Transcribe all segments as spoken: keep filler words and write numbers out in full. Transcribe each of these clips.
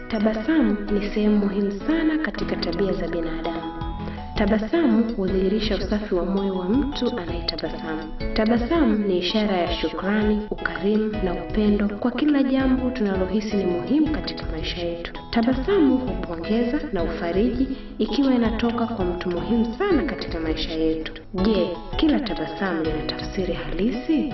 Tabasamu ni sehemu muhimu sana katika tabia za binadamu. Tabasamu hudhihirisha usafi wa moyo wa mtu anayetabasamu. Tabasamu ni ishara ya shukrani, ukarimu na upendo kwa kila jambo tunalohisi ni muhimu katika maisha yetu. Tabasamu hupongeza na ufariji ikiwa inatoka kwa mtu muhimu sana katika maisha yetu. Je, kila tabasamu lina tafsiri halisi?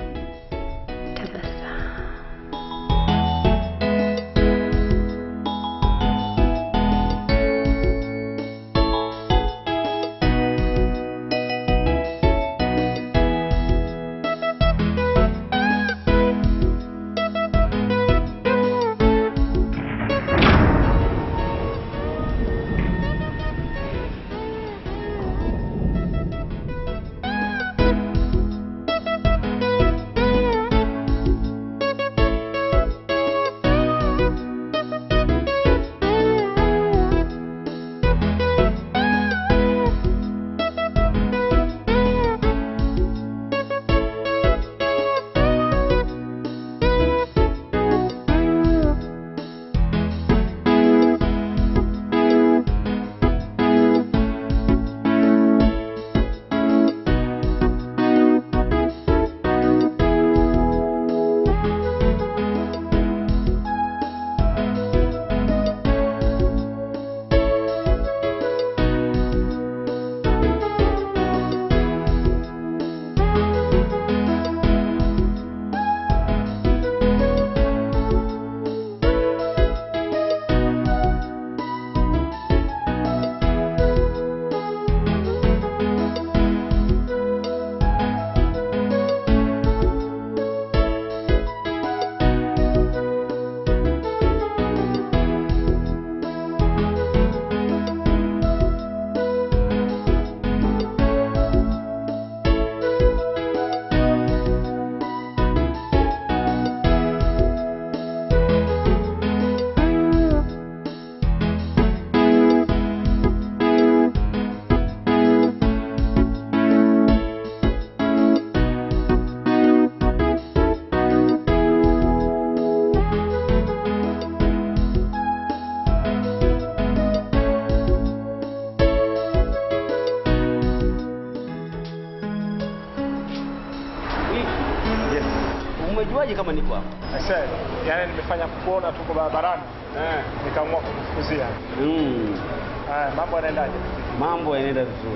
Umejuaje kama niko hapa? Sasa, yani nimefanya kuona tuko barabarani. Eh, nikaamua kukufukuzia. Mm. Ah, mambo yanaendaje? Mambo yanaenda vizuri.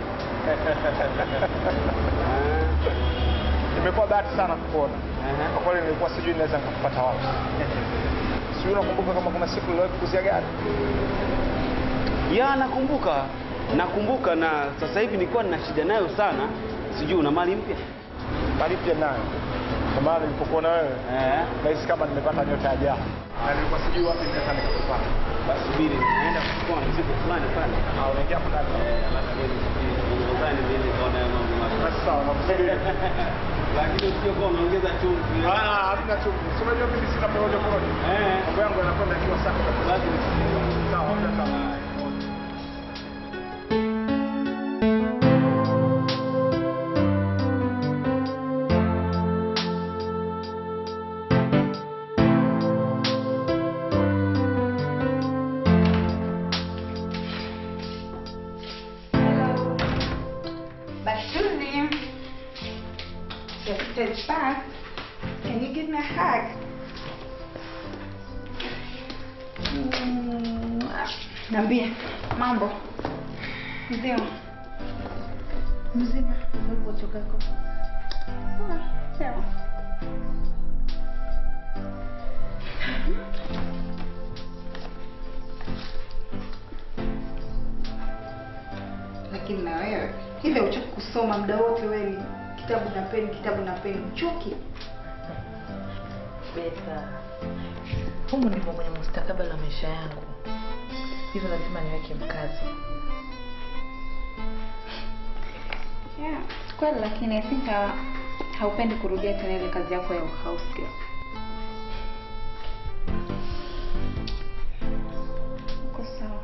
Nimekuwa bahati sana kukuona. Eh, kwa kweli nilikuwa sijui naweza nikakupata wapi. Sijui unakumbuka kama kuna siku niliwahi kukuzia gari? Ya, nakumbuka. Nakumbuka na sasa hivi nilikuwa nina shida nayo sana. Sijui una mali mpya? Mali mpya nayo. Kwa maana nilipokuona wewe, eh, nahisi kama nimepata nyota ya jana. Na nilikuwa sijui wapi naweza nikakupata. Basi subiri, naenda kuchukua mzigo fulani pale. Ah, unaingia hapo ndani. Eh, alafu unadhani nini kaona mambo mazuri. Basi sawa, nakusaidia. Lakini usije kwa unaongeza chumvi. Ah, hamna chumvi. Sio unajua mimi sina porojo porojo. Eh, mambo yangu yanakwenda kiwa safi kabisa. Basi sawa, sawa. It's back. Can you give me a hug? Mm. Niambie, mambo. Mzima. Mzima. Ulipotoka huko? Ah, sawa. Lakini na wewe, ile uchoka kusoma muda wote wewe. Kitabu na peni, kitabu na peni, chuki. Beta, humu ndimo kwenye mustakabali wa maisha yangu. Hivyo lazima niweke mkazo. Yeah, kweli, lakini I think haupendi kurudia tena ile kazi yako ya house girl. Uko sawa.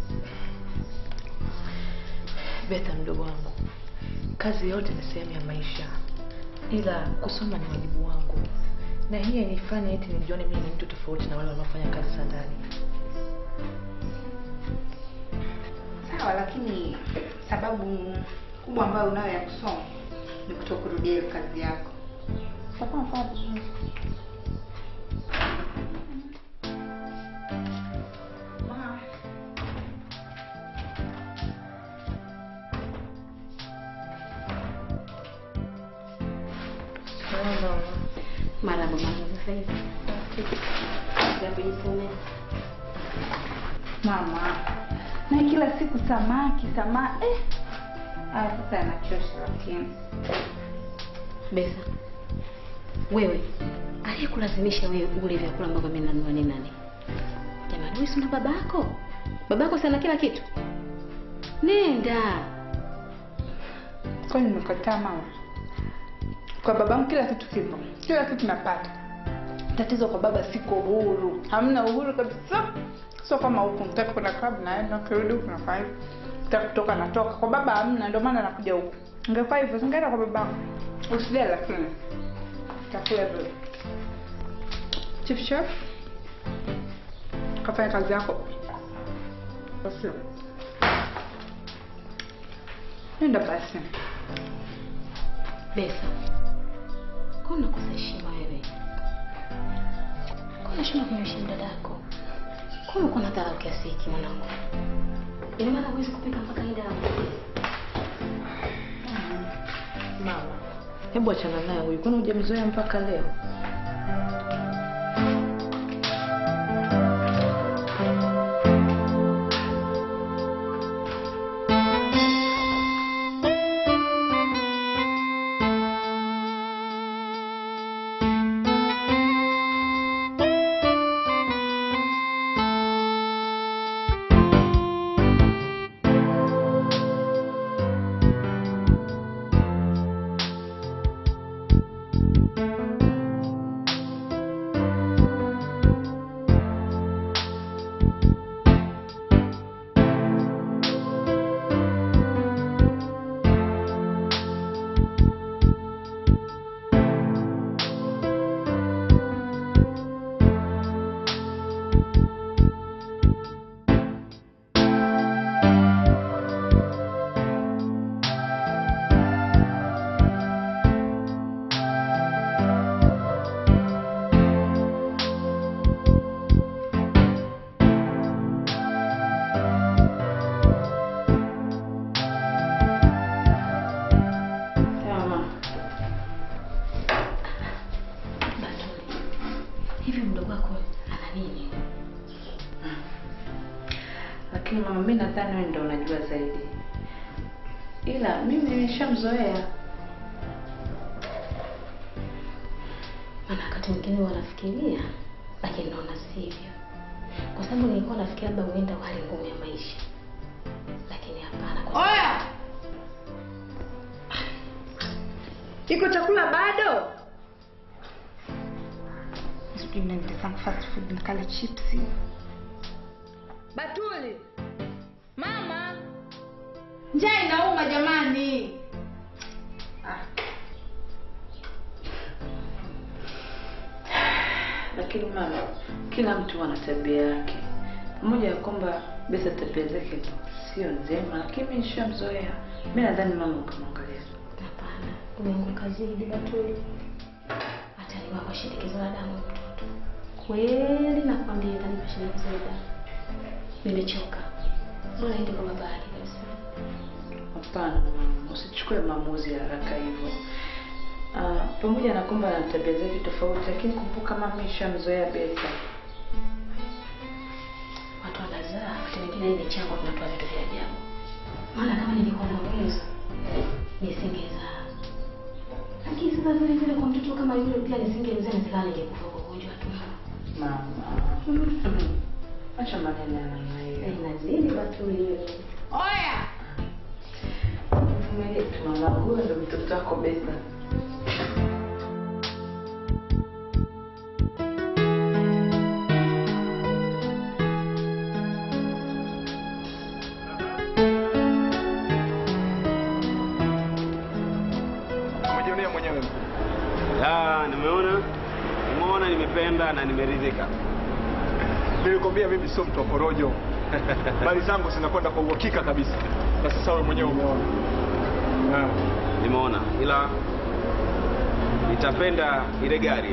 Beta mdogo wangu, kazi yote ni sehemu ya maisha, ila kusoma ni wajibu wangu, na hii inifanya eti nijione mimi ni mtu tofauti na wale wanaofanya kazi za ndani. Sawa, lakini sababu kubwa ambayo unayo ya kusoma ni kutokurudia kazi yako. Sawa sawa. Mara mama sasa hivi. Ya kujisomea. Mama, na kila siku samaki, samaki. Eh. Ah, sasa anachosha lakini. Besa. Wewe, aliyekulazimisha wewe ule vyakula ambavyo mimi nanunua ni nani? Jamani, wewe si ndo babako? Babako sana kila kitu. Nenda. Kwa nini nimekataa mama? Kwa babangu kila kitu kipo. Kila kitu napata. Tatizo kwa baba siko huru. Hamna uhuru kabisa. Sio kama huko mtaka kwenda club na enda kurudi huko na five. Mtaka kutoka natoka. Kwa baba hamna, ndio maana nakuja huko. Ingefaa hivyo singeenda kwa babangu. Usijali lakini. Takuwa hivyo. Chief chef. Kafanya kazi yako. Basi. Nenda basi. Besa. Kwa nini unakosa heshima wewe? Kwa nini unashindwa kumheshimu dadako? Kwa nini uko na dharau kiasi hiki mwanangu? Ina maana huwezi kupika mpaka hii damu. Mama, hebu achana naye huyu. Kwani hujamzoea mpaka leo? Lakini mama, mimi nadhani wewe ndio unajua zaidi. Ila mimi nimeshamzoea. Maana wakati mwingine wanafikiria, lakini naona sivyo. Kwa sababu nilikuwa nafikiria labda uenda hali ngumu ya maisha. Lakini hapana. Kwa Oya! Iko chakula bado? Sijui nenda sana fast food nikale chipsi. Batuli! Mama! Njaa inauma jamani. Ah. Lakini mama, kila mtu ana tabia yake. Mmoja ya kwamba Besa tabia zake sio njema, lakini mimi nishamzoea. Mimi nadhani mama ukamwangalia. Hapana, umeanguka zaidi Batuli. Hata ni wako shinikizo la damu mtoto. Kweli nakwambia kanipa shinikizo la damu. Nimechoka. Bora ende kwa baba yake kabisa. Hapana mama, usichukue maamuzi ya haraka hivyo. Ah, pamoja na kwamba ana tabia zake tofauti, lakini kumbuka mama ameshamzoea Besa. Watu wanazaa, wakati mwingine ile chango tunatoa vitu vya ajabu. Maana kama nilikuwa na uwezo, nisingezaa. Lakini sasa vile vile kwa mtoto kama yule pia nisingezaa, nisikane ningekufa kwa ugonjwa tu. Mama. Acha maneno ya namna hiyo. Inazidi Batuli. Oya! Mimi tu mama, huyo ndio mtoto wako Besa. Umejionea mwenyewe. Ah, nimeona. Nimeona, nimependa na nimeridhika. Nilikwambia mimi sio mtu wa porojo. Mali zangu zinakwenda kwa uhakika kabisa. Na sasa wewe mwenyewe umeona. Ah, Nimeona. Ila nitapenda ile gari.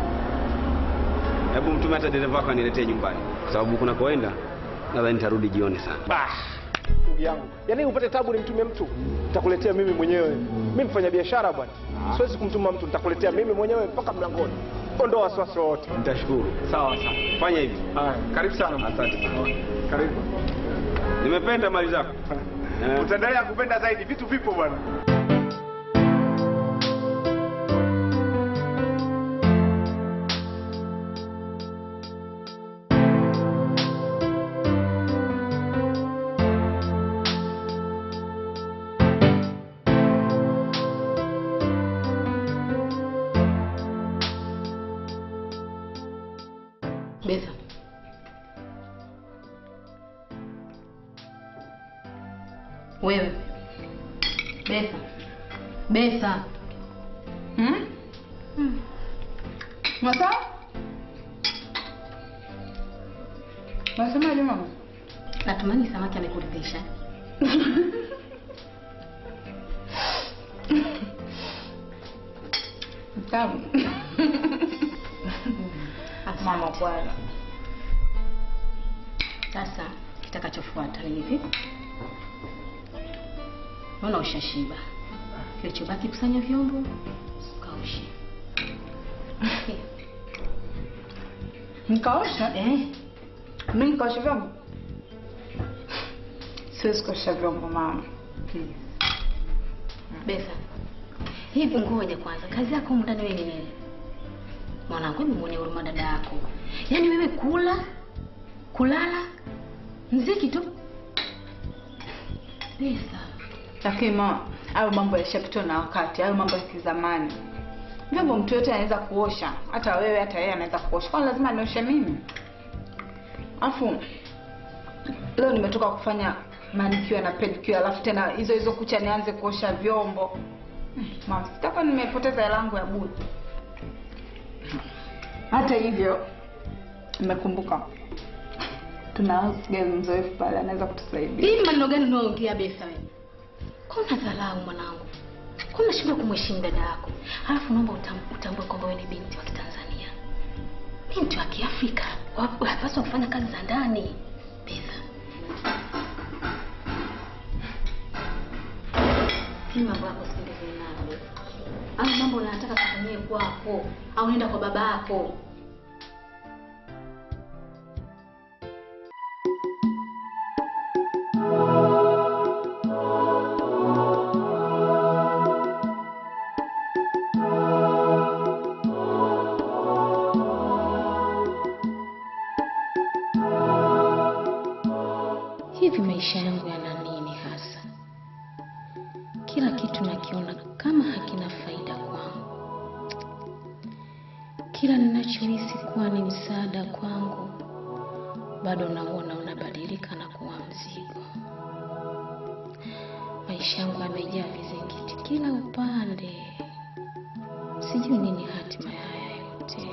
Hebu mtume hata dereva wako aniletee nyumbani. Kwa sababu kuna koenda nadhani nitarudi jioni sana. Bah. Ndugu yangu. Yaani upate tabu nimtumie mtu. Nitakuletea mimi mwenyewe. Mimi mfanya biashara bwana. Siwezi kumtuma mtu, nitakuletea mimi mwenyewe mpaka mlangoni. Ondoa wasiwasi wote. Nitashukuru. Sawa sawa. Fanya hivi. Haya, karibu sana. Asante sana. Karibu. Nimependa mali zako. Eh. Utaendelea kupenda zaidi, vitu vipo bwana. Betha. Wewe. Betha. Betha. Hmm? Hmm. Masa? Nasemaje mama? Natumani samaki amekuridhisha. Tamu. Mama bwana. Sasa kitakachofuata ni hivi. Naona ushashiba. Kilichobaki kusanya vyombo, kaoshe. Okay. Nikaosha? Eh, Mimi nikaosha vyombo? Siwezi kuosha vyombo mama. please. Betha. Hivi ngoja kwanza. Kazi yako huko ndani wewe ni nini? Mwanangu, mimi muone huruma dada yako. Yaani wewe kula, kulala, mziki tu. Betha. Lakini mama, hayo mambo yalishapitwa na wakati, hayo mambo ya kizamani. Vyombo mtu yote anaweza kuosha, hata wewe hata yeye anaweza kuosha. Kwa lazima nioshe mimi? Afu leo nimetoka kufanya manicure na pedicure, alafu tena hizo hizo kucha nianze kuosha vyombo. Mama, sitaka nimepoteza hela yangu ya bure. Hata hivyo nimekumbuka tuna gari mzoefu pale anaweza kutusaidia. Hii maneno gani unaongea Betha wewe? Kuna dharau mwanangu. Kuna shida kumheshimu dada yako. Halafu naomba utambue kwamba wewe ni binti wa Kitanzania. Binti wa Kiafrika. Unapaswa kufanya kazi za ndani. Betha. Hii mambo yako sikilize nalo. Au mambo unataka kufanyia kwako au nenda kwa babako. Hivi maisha yangu yana nini hasa? Kila kitu nakiona kama hakina faida kwangu. Kila ninachohisi kuwa ni msaada kwangu, bado naona unabadilika na kuwa mzigo. Maisha yangu yamejaa vizingiti kila upande. Sijui nini hatima ya haya yote.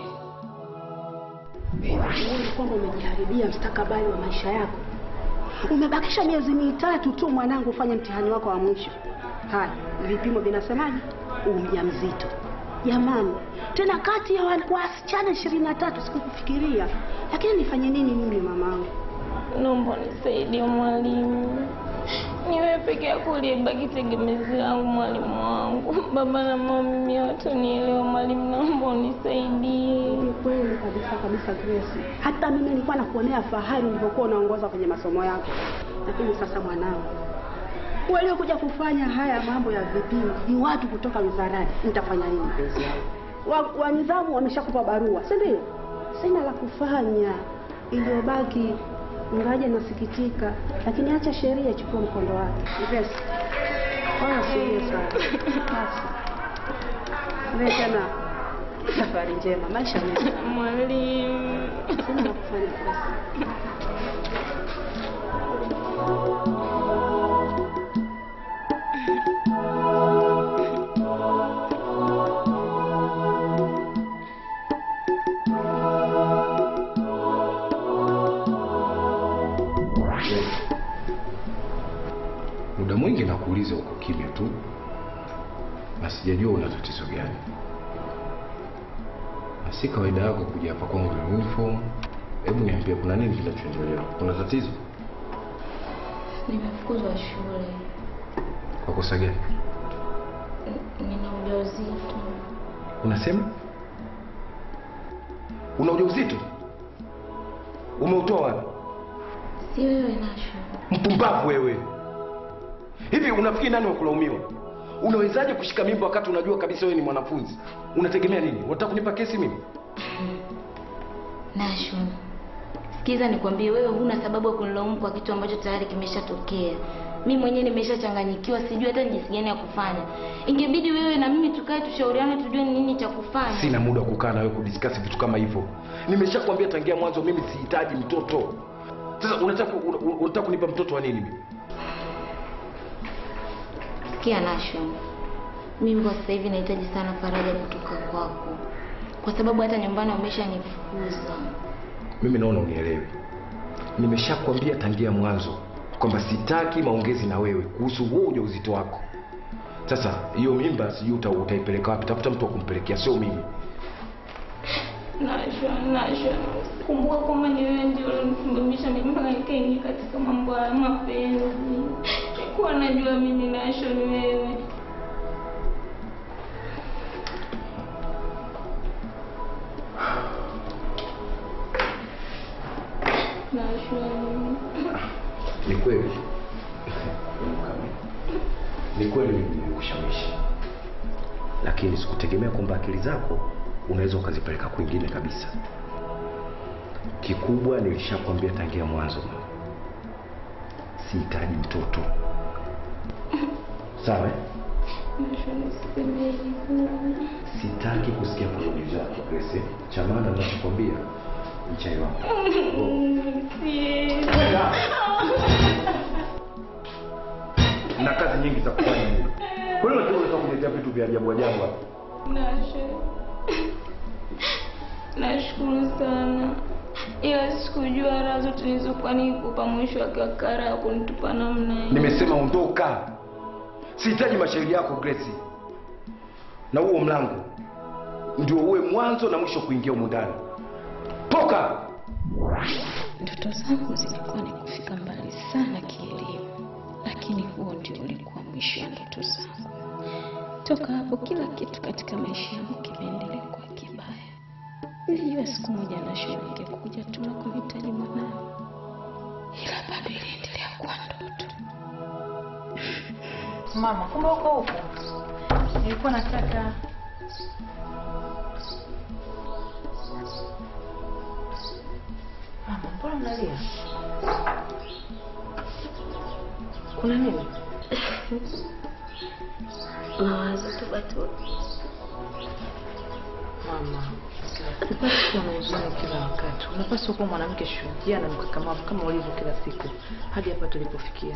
Wewe kwamba umejiharibia mstakabali wa maisha yako. Umebakisha miezi mitatu tu mwanangu ufanye mtihani wako wa mwisho. Haya, vipimo vinasemaje? Ujauzito. Jamani, tena kati ya wasichana ishirini na tatu sikukufikiria. Lakini nifanye nini mimi mamangu? Naomba nisaidie mwalimu. Niwe peke yako uliyebaki tegemezi langu mwalimu wangu. Baba na mama mimi wote nielewa mwalimu, naomba unisaidie. Ni kweli kabisa kabisa Grace. Hata mimi nilikuwa nakuonea fahari ulipokuwa unaongoza kwenye masomo yako. Lakini sasa mwanangu, walio kuja kufanya haya mambo ya vipimo ni watu kutoka wizarani. Nitafanya nini mpenzi wangu? Wa, wa nidhamu wameshakupa barua, si ndio? Sina la kufanya. Iliyobaki ngaje nasikitika, lakini acha sheria ichukue mkondo wake. Grace. Wala sio sana. Basi. Wewe tena safari njema, maisha mema. Mwalimu. Sina la kufanya Grace. mwingi nakuuliza uko kimya tu. Na sijajua una tatizo gani. Na si kawaida yako kuja hapa kwangu na uniform. Hebu niambie kuna nini kinachoendelea? Kuna tatizo? Nimefukuzwa shule. Kwa kosa gani? Nina ujauzito. Unasema? Una ujauzito? Umeutoa wapi? Si wewe Nasho. Mpumbavu wewe. Hivi unafikiri nani wa kulaumiwa? Unawezaje kushika mimba wakati unajua kabisa wewe ni mwanafunzi? Unategemea nini? Unataka kunipa kesi mimi? Nasho. Sikiza nikwambie, wewe huna sababu ya kunilaumu kwa kitu ambacho tayari kimeshatokea. Mimi mwenyewe nimeshachanganyikiwa, sijui hata jinsi gani ya kufanya. Ingebidi wewe na mimi tukae tushauriane tujue ni nini cha kufanya. Sina muda wa kukaa na wewe kudiscuss vitu kama hivyo. Nimeshakwambia tangia mwanzo mimi sihitaji mtoto. Sasa unataka unataka kunipa mtoto wa nini mimi? Sikia Nasho. Mimi kwa sasa hivi nahitaji sana faraja kutoka kwako. Kwa sababu hata nyumbani wameshanifukuza. Mimi naona unielewi. Nimeshakwambia tangia mwanzo kwamba sitaki maongezi na wewe kuhusu huo ujauzito wako. Sasa hiyo mimba sijui uta, utaipeleka wapi? Tafuta mtu wa kumpelekea, sio mimi. Nasho, Nasho. Kumbuka kwamba ni wewe ndio ulinisimamisha mimi mpaka nikaingia katika mambo ya mapenzi. Sikuwa najua mimi Nasho ni wewe. Ni kweli. Ni kweli mimi nilikushawishi. Lakini sikutegemea kwamba akili zako unaweza ukazipeleka kwingine kabisa. Kikubwa nilishakwambia tangia mwanzo. Sihitaji mtoto. Sawa eh? Sitaki kusikia furugu zako Grace. Cha maana ninachokwambia mchai wako. Na kazi nyingi za kufanya mimi. Kwa hiyo unataka kuniletea vitu vya ajabu ajabu hapa. Nasho. Nashukuru sana. Ila sikujua razo tulizokuwa nikupa mwisho wa kakara ya kunitupa namna hiyo. Nimesema ondoka. Sihitaji mashauri yako Grace. Na huo mlango ndio uwe mwanzo na mwisho kuingia huko ndani. Toka! Ndoto zangu zilikuwa ni kufika mbali sana kielimu, lakini huo ndio ulikuwa mwisho wa ndoto zangu. Toka hapo kila kitu katika maisha yangu kimeendelea kwa kibaya. Nilijua siku moja Nasho ingekuja tu na kunihitaji mwanao, ila bado iliendelea kuwa ndoto. Mama, kumbe uko huko? Nilikuwa nataka Mama, mbona unalia? Kuna nini? Mawazo tu Batuli. Mama, unapaswa kuwa na huzuni kila wakati. Unapaswa kuwa mwanamke shujaa na mkakamavu kama ulivyo kila siku hadi hapa tulipofikia.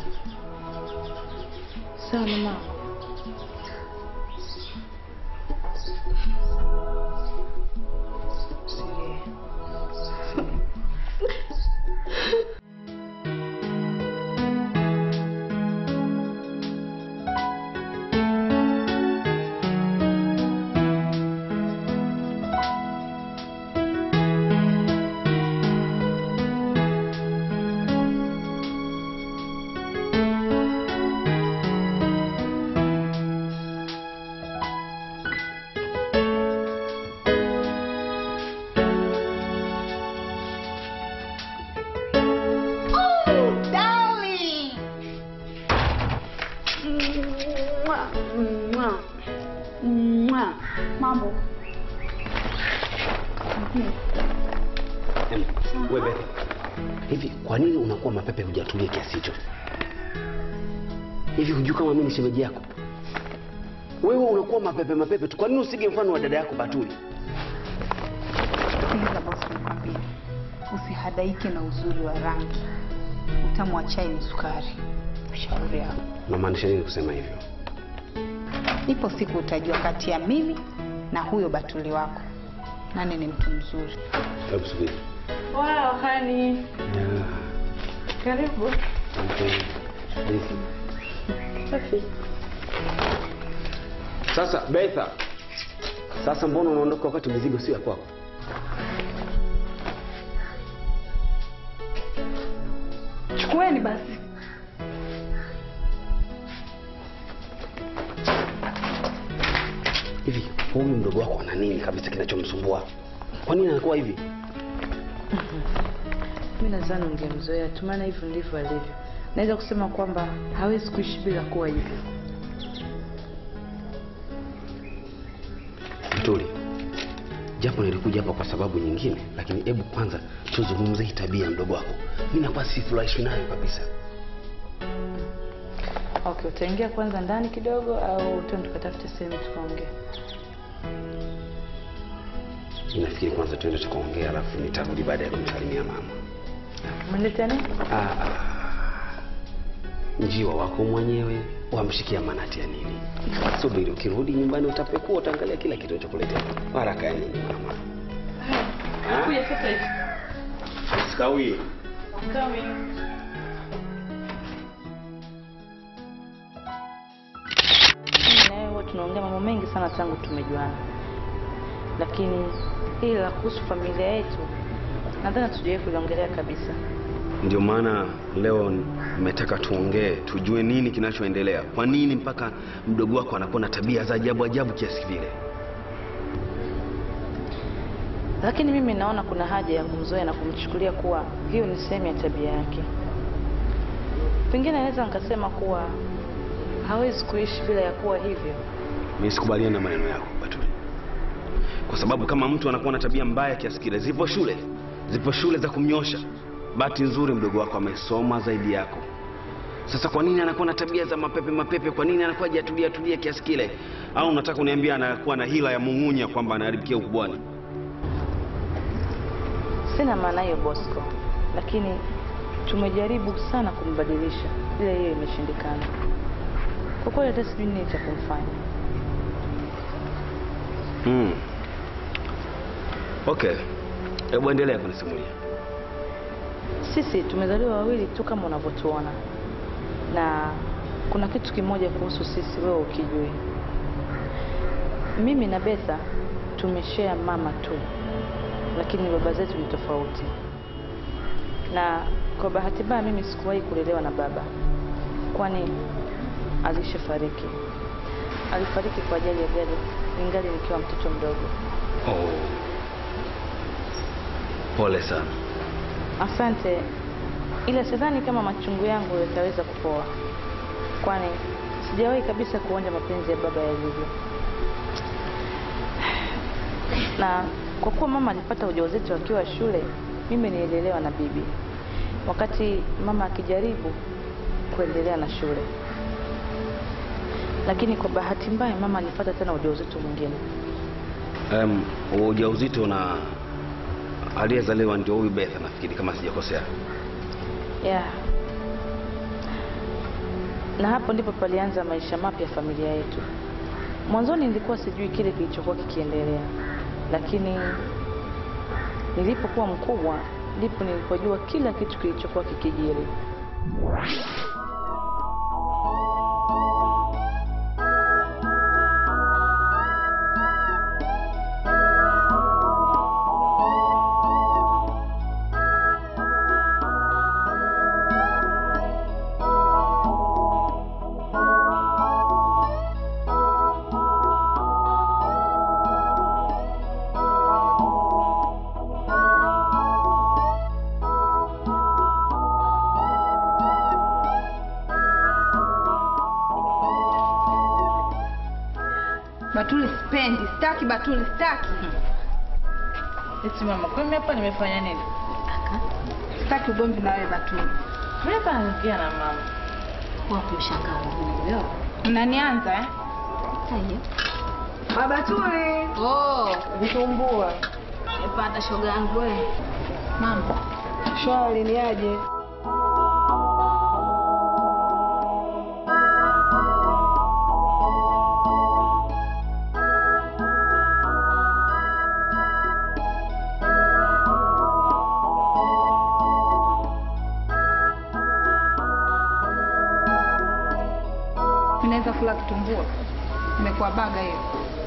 Sawa mama. Mambo. Wewe hivi kwa nini unakuwa mapepe hujatulia kiasi hicho? Hivi hujui kama mimi ni shemeji yako? Wewe unakuwa mapepe mapepe tu. Kwa nini usige mfano wa dada yako Batuli? Sikiliza bosi, nikwambie. Usihadaike na uzuri wa rangi. Utamu wa chai ni sukari. Shauri yako. Unamaanisha nini kusema hivyo? Ipo siku utajua kati ya mimi na huyo Batuli wako nani ni mtu mzuri. Hebu subiri. Wow, honey. Yeah. Karibu. Okay. Thank you. Safi. Sasa Betha, sasa mbona unaondoka wakati mizigo sio ya kwako? Chukueni basi. Hivi huyu mdogo wako ana nini kabisa kinachomsumbua? Kwa nini anakuwa hivi? Mimi nadhani ungemzoea tu, maana hivyo ndivyo alivyo. Naweza kusema kwamba hawezi kuishi bila kuwa hivyo. Tuli, japo nilikuja hapa kwa sababu nyingine, lakini hebu kwanza tuzungumze hii tabia mdogo wako. Mimi nakuwa sifurahishi nayo kabisa. Okay, utaingia kwanza ndani kidogo au tuende tukatafute sehemu tukaongea? Nafikiri kwanza tuende tukaongea, alafu nitarudi baada ya kumsalimia mama. Mleta nini? Ah, ah. Njiwa wako mwenyewe wamshikia manati ya nini? Subiri, ukirudi nyumbani utapekua, utaangalia kila kitu chokuletea. Haraka ya nini mama? Kuja sasa hivi. Sikawi. Coming. Leo tunaongea mambo mengi sana tangu tumejuana. Lakini hili la kuhusu familia yetu nadhani tujiwe kuliongelea kabisa. Ndio maana leo nimetaka tuongee, tujue nini kinachoendelea. Kwa nini mpaka mdogo wako anakuwa na tabia za ajabu ajabu kiasi vile? Lakini mimi naona kuna haja ya kumzoea na kumchukulia kuwa hiyo ni sehemu ya tabia yake. Pengine naweza nikasema kuwa hawezi kuishi bila ya kuwa hivyo. Mimi sikubaliana na maneno yako, Batuli. Kwa sababu kama mtu anakuwa na tabia mbaya kiasi kile, zipo shule, zipo shule za kumnyosha. Bahati nzuri mdogo wako amesoma zaidi yako. Sasa kwa nini anakuwa na tabia za mapepe mapepe? Kwa nini anakuwa hajatulia tulia kiasi kile? Au unataka kuniambia anakuwa na hila ya mung'unya kwamba anaharibikia ukubwani? Sina maana hiyo Bosco, lakini tumejaribu sana kumbadilisha, ila hiyo imeshindikana. Kwa kweli hata sijui nini cha kumfanya. Hmm. Okay. Hebu endelea kunisimulia. Sisi tumezaliwa wawili tu kama unavyotuona. Na kuna kitu kimoja kuhusu sisi wewe ukijui. Mimi na Betha tumeshare mama tu. Lakini baba zetu ni tofauti. Na kwa bahati mbaya mimi sikuwahi kulelewa na baba. Kwani alishafariki. Alifariki kwa ajali ya gari ningali nikiwa mtoto mdogo. Oh. Pole sana. Asante. Ila sidhani kama machungu yangu yataweza kupoa. Kwani sijawahi kabisa kuonja mapenzi ya baba yalivyo. Na kwa kuwa mama alipata ujauzito akiwa shule, mimi nililelewa na bibi. Wakati mama akijaribu kuendelea na shule. Lakini kwa bahati mbaya mama alipata tena ujauzito mwingine. Um, ujauzito na aliyezaliwa ndio huyu Betha nafikiri kama sijakosea. Yeah. Na hapo ndipo palianza maisha mapya ya familia yetu. Mwanzoni nilikuwa sijui kile kilichokuwa kikiendelea. Lakini nilipokuwa mkubwa ndipo nilipojua kila kitu kilichokuwa kikijiri. Batuli sipendi, sitaki Batuli, sitaki. Eti mama, kwa mimi hapa nimefanya nini? Sitaki ugomvi na wewe Batuli. Mimi hapa naongea na mama. Kwa kumshangaa huyo. Unanianza eh? Sahihi. Baba Batuli. Oh, Vitumbua. nimepata shoga yangu wewe. Mama. Shwari ni aje? kitumbua. Imekuwa baga hiyo.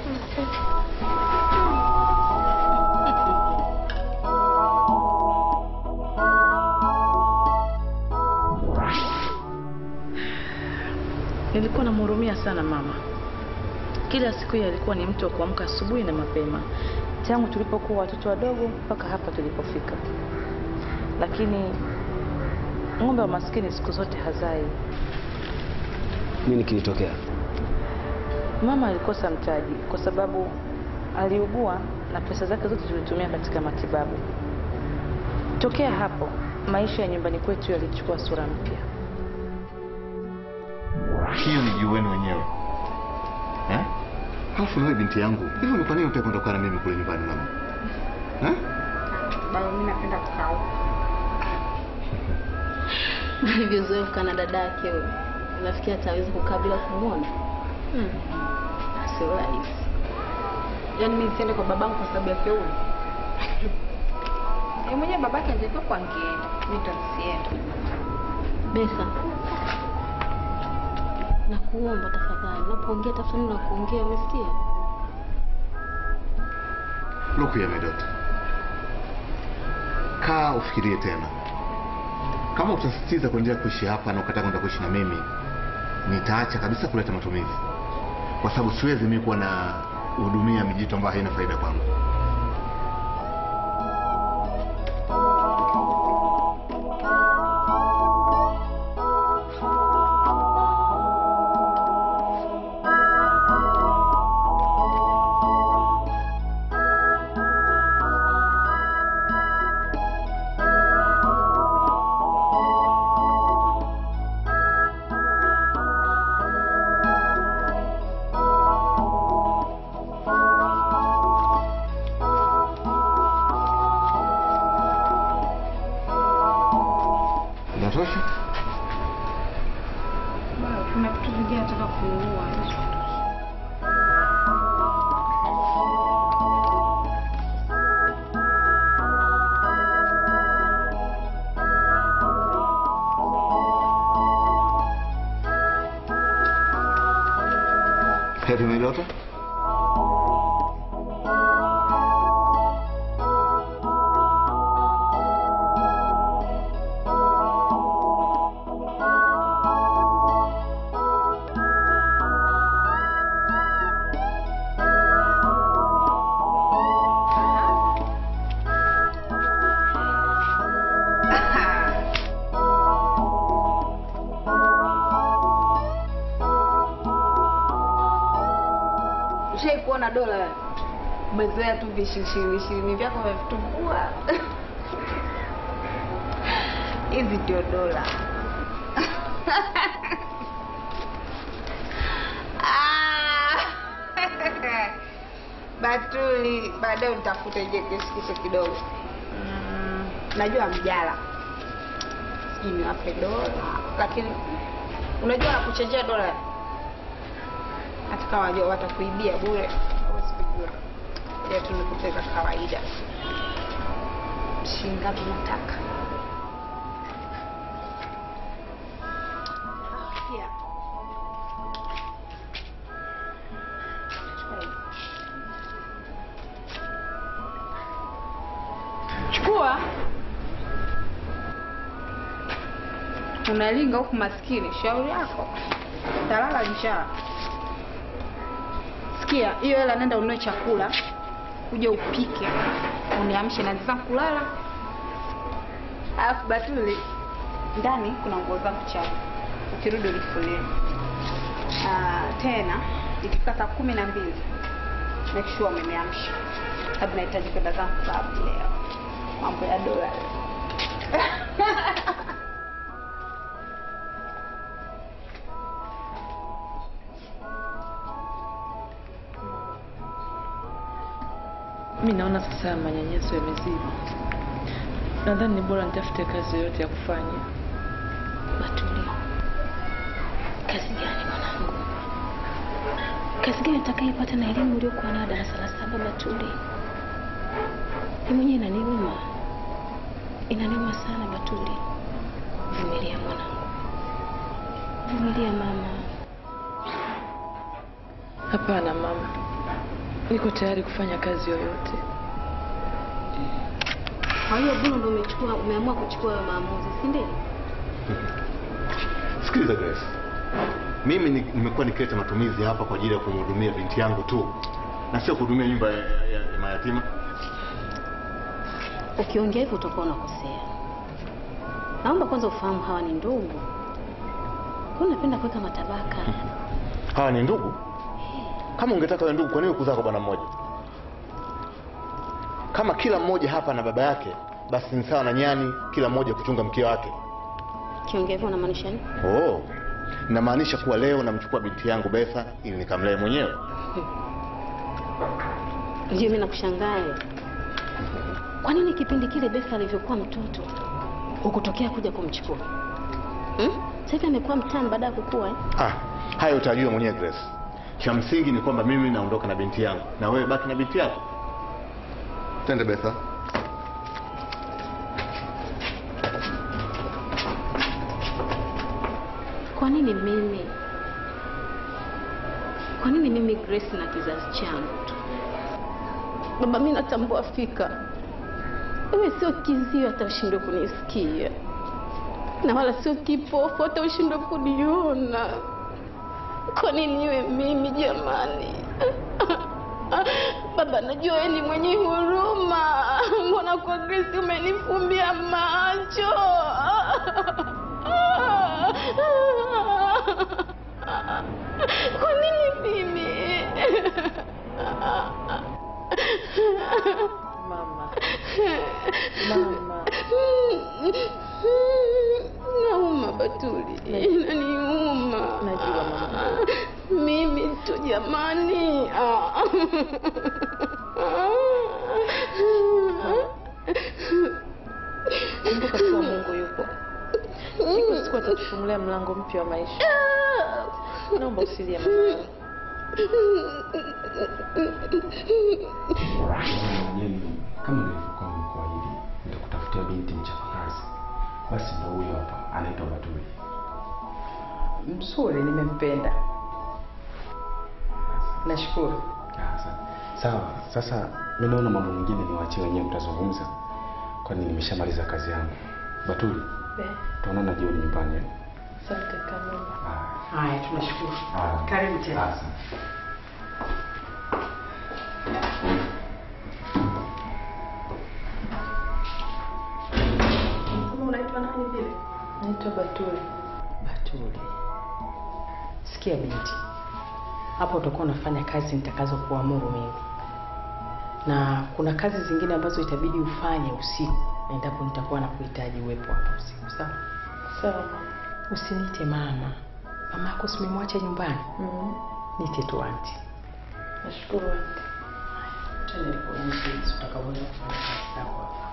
Nilikuwa namhurumia sana mama. Kila siku yeye alikuwa ni mtu wa kuamka asubuhi na mapema, tangu tulipokuwa watoto wadogo mpaka hapa tulipofika. Lakini ng'ombe wa maskini siku zote hazai. Nini kilitokea? Mama alikosa mtaji kwa sababu aliugua na pesa zake zote tulitumia katika matibabu. Tokea hapo maisha ya nyumbani kwetu yalichukua sura mpya. Hiyo ni juu wenu wenyewe. Eh? Hafu wewe binti yangu. Hivyo ni kwa nini unataka kuondoka na mimi kule nyumbani mama? Eh? Bado mimi napenda kukaa. Nilivyozoea na dada yake huyo. Unafikia ataweza kukaa bila kumuona? Hmm. Sio rahisi. Yaani mimi siende kwa babangu kwa sababu yake huyo. Yeye mwenyewe babake angekuwa kwa ngeenda. Mimi nitasienda. Besa. Nakuomba tafadhali, unapoongea tafadhali na kuongea, umesikia? Look here my daughter. Kaa ufikirie tena. Kama utasisitiza kuendelea kuishi hapa na ukataka kwenda kuishi na mimi, nitaacha kabisa kuleta matumizi. Kwa sababu siwezi mimi kuwa na hudumia mijito ambayo haina faida kwangu. Inatosha? Bado kuna vitu vingine nataka kuua. Heri my daughter. Ushai kuona dola? Umezoea tu vishirini ishirini vyako vya vitumbua. Hizi ndio dola. Batuli, baadaye utafute je kishikishe kidogo. Mm, najua mjala. Sijui niwape dola, lakini unajua nakuchangia dola. Hata kama wajua watakuibia bure, huwezi kujua. Ya tunakupeka kawaida. Shinga tunataka. Pia. Chukua. Unalinga huku maskini, shauri yako. Talala njaa. Sikia, hiyo hela nenda ununue chakula, uje upike, uniamshe na zangu kulala. Alafu Batuli, ndani kuna nguo zangu chafu. Ukirudi ulifulie. Ah, tena ikifika saa kumi na mbili make sure umeniamsha. Sababu nahitaji kwenda zangu klabu leo. Mambo ya dola. Mimi naona sasa manyanyaso yamezidi. Nadhani ni bora nitafute kazi yoyote ya kufanya. Batuli. Kazi gani mwanangu? Kazi gani utakayopata na elimu uliyokuwa nayo darasa la saba Batuli? Ni mwenyewe inaniuma. Inaniuma sana Batuli. Vumilia mwanangu. Vumilia mama. Hapana mama, niko tayari kufanya kazi yoyote. Kwa hiyo Bruno ndio umechukua umeamua kuchukua hayo maamuzi, si ndio? Sikiliza Grace. Mimi ni- nimekuwa nikileta matumizi hapa kwa ajili ya kumhudumia binti yangu tu. Na sio kuhudumia nyumba ya, ya, ya mayatima. Ukiongea hivyo utakuwa unakosea. Naomba kwanza ufahamu hawa ni ndugu. Kwa nini unapenda kuweka matabaka? Hawa ni ndugu? Kama ungetaka wa ndugu, kwa nini kuzaa kwa bwana mmoja? Kama kila mmoja hapa na baba yake, basi ni sawa na nyani kila mmoja kuchunga mke wake. Ukiongea hivyo unamaanisha nini? Oh. Namaanisha kuwa leo namchukua binti yangu Betha ili nikamlee mwenyewe. Ndio mimi nakushangaa. Kwa nini kipindi kile Betha alivyokuwa mtoto hukutokea kuja kumchukua? Hmm? Sasa hivi amekuwa mtamu baada ya kukua eh? Ah, hayo utajua mwenyewe Grace. Cha msingi ni kwamba mimi naondoka na binti yangu na wewe baki na binti yako. Twende Betha. Kwa nini mimi? Kwa nini mimi Grace na kizazi changu tu? Baba, mimi natambua fika. Wewe sio kizio hata ushindwe kunisikia. Na wala sio kipofu hata ushindwe kuniona. Kwa nini niwe mimi jamani? Baba, najua wewe ni mwenye huruma. Mbona kwa Grace umenifumbia macho? Kwa nini mimi? Mama. Mama. Nauma Batuli. Inaniuma. Najua mama. Mimi tu jamani. Kumbuka kuwa Mungu yupo. Siku siku atatufungulia mlango mpya wa maisha. Naomba usilie mama. Kama nilivyokuwa nimekuahidi, nitakutafutia binti mchapakazi. Basi ndio huyo hapa, anaitwa Batuli. Mzuri, nimempenda. Nashukuru. Sawa, sasa mimi naona mambo mengine niwaachie wenyewe mtazungumza. Kwani nimeshamaliza kazi yangu. Batuli, tuonana jioni nyumbani. Asante kama. Haya, tunashukuru. Ah. Karibu tena. Asante. Unaitwa nani vile? Naitwa Batuli. Batuli. Sikia binti. Hapo utakuwa unafanya kazi nitakazo kuamuru mimi. Na kuna kazi zingine ambazo itabidi ufanye usiku. Endapo nitakuwa nakuhitaji uwepo hapo usiku, sawa? Sawa. Usiniite mama. Mama yako simemwacha nyumbani. Mhm. Niite tu aunti. Nashukuru aunti. Twende nikuonyeshe jinsi utakavyoweza kufanya kazi zako hapa.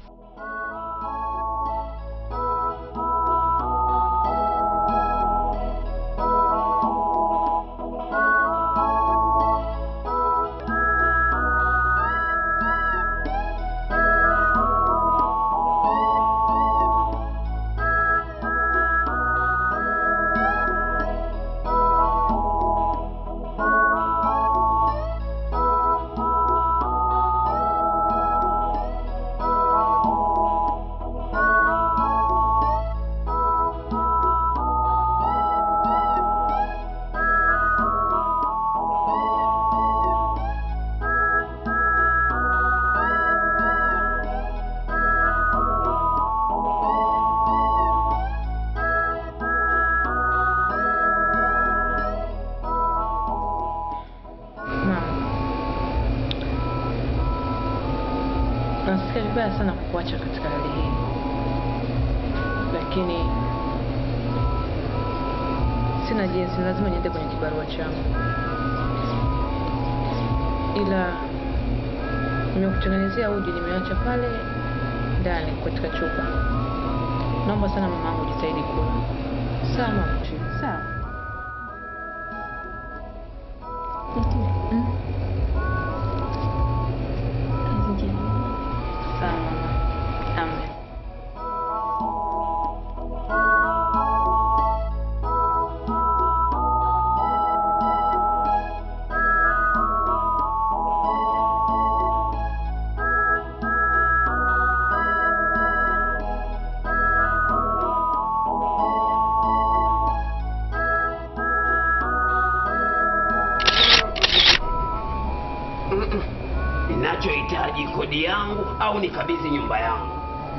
Nasikia vibaya sana kukuacha katika hali hii, lakini sina jinsi, lazima niende kwenye kibarua changu. Ila nimekutengenezea uji, nimeacha pale ndani katika chupa. Naomba sana mamangu jitahidi kula. Sawa mama? Sawa. yangu au nikabidhi nyumba yangu.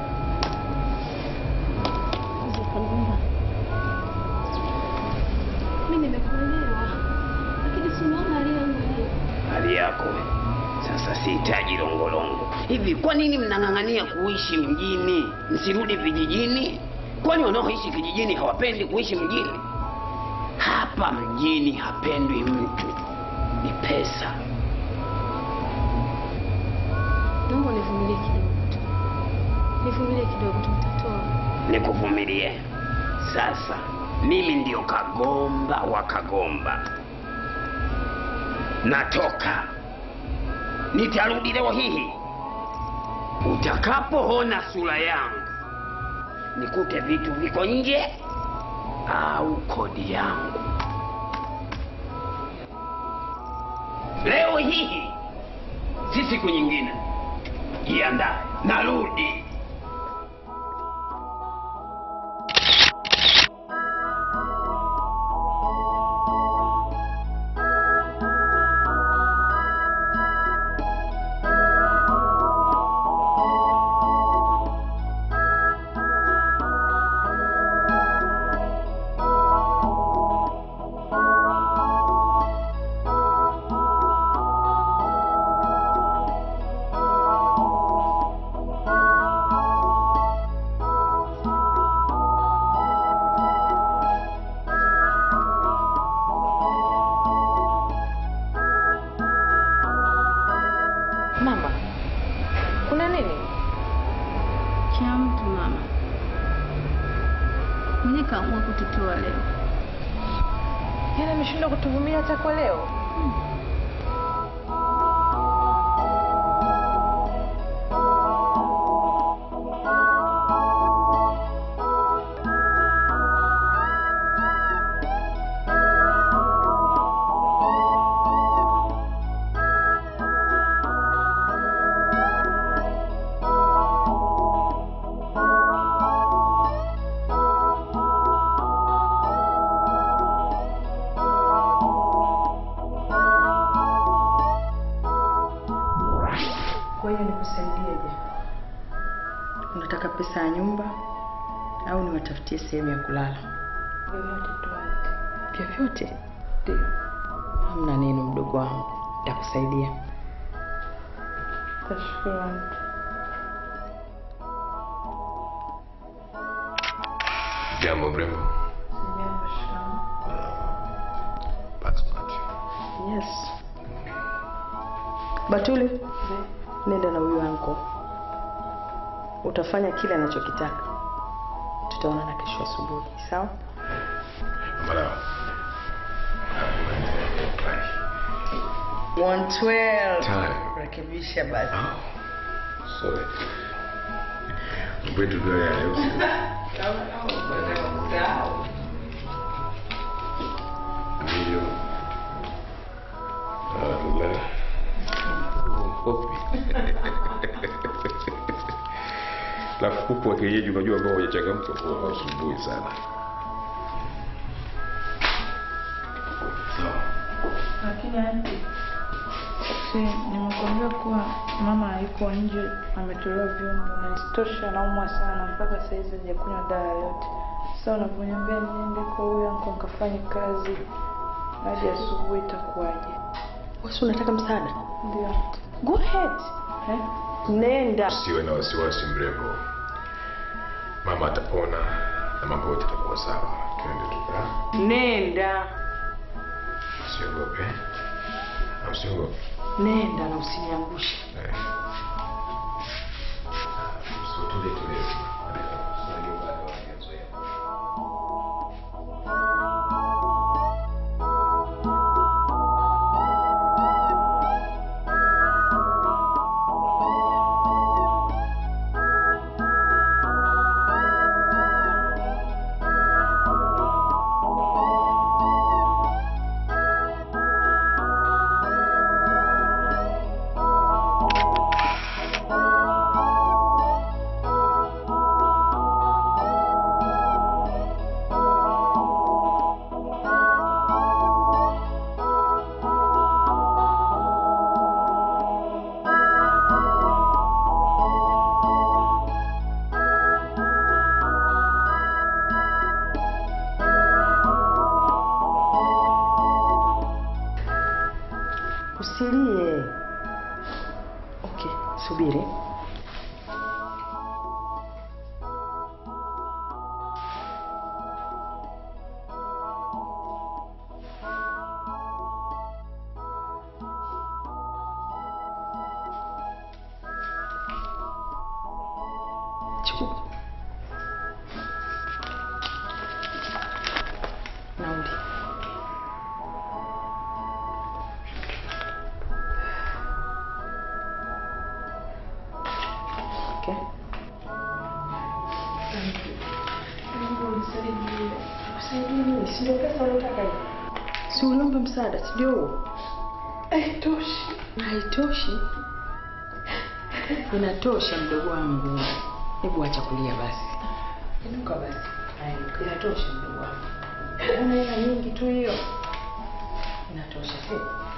Mimi nimekuelewa, lakini si unaona hali yangu hii. Hali yako sasa, sihitaji longolongo. Hivi kwa nini mnang'ang'ania kuishi mjini, msirudi vijijini? Kwani wanaoishi kijijini hawapendi kuishi mjini? Hapa mjini hapendwi mtu, ni pesa. Naomba nivumilie kidogo tu. Nivumilie kidogo tu, mtatoa. Nikuvumilie. Sasa mimi ndio Kagomba wa Kagomba. Natoka. Nitarudi leo hii. Utakapoona sura yangu, nikute vitu viko nje au kodi yangu. Leo hii si siku nyingine. Jiandae, narudi. Mama, kuna nini? Cha mtu mama. Mwenye kaamua kututoa leo. Yaani ameshindwa kutuvumilia hata kwa leo. Hmm. Kwa hiyo nikusaidieje? Unataka pesa ya nyumba au niwatafutie sehemu ya kulala? Vyovyote tuante. Vyovyote? Ndio. Hamna neno mdogo wangu. Nitakusaidia. Tashukuru auntie. Jambo mrembo. Jambo shikamoo. Basmati. Yes. Batuli, nenda na huyu anko. Utafanya kile anachokitaka. Tutaonana kesho asubuhi, sawa? Mara. one twelve. Time. Rekebisha basi. Oh. Sorry. Mbetu ndio ya leo. Ndio. Allah. Kopi. Alafu kuku wa kienyeji unajua ambao hajachangamka kwa asubuhi sana. Sawa. Lakini auntie, si nimekuambia kuwa mama hayuko nje, ametolewa vyombo na isitoshe anaumwa sana mpaka sasa hivi hajakunywa dawa yote. Sasa unaponiambia niende kwa huyo anko nikafanye kazi hadi asubuhi itakuwaje? Wewe unataka msaada? Ndio. Go ahead. Eh? Nenda. Usiwe na wasiwasi mrembo. Mama atapona na mambo yote yatakuwa sawa. Twende tuka. Nenda. Usiogope. Usiogope. Nenda na usiniangushe. Eh. Usitule tule. Sio bado hajazoea. Chukua. Nauli. Okay. Si unaomba msaada, si ndio huo? Haitoshi. Haitoshi. Inatosha mdogo wangu. Hebu acha kulia basi. Inuka basi. Haya, inatosha mdogo wangu. Una hela nyingi tu hiyo. Inatosha si?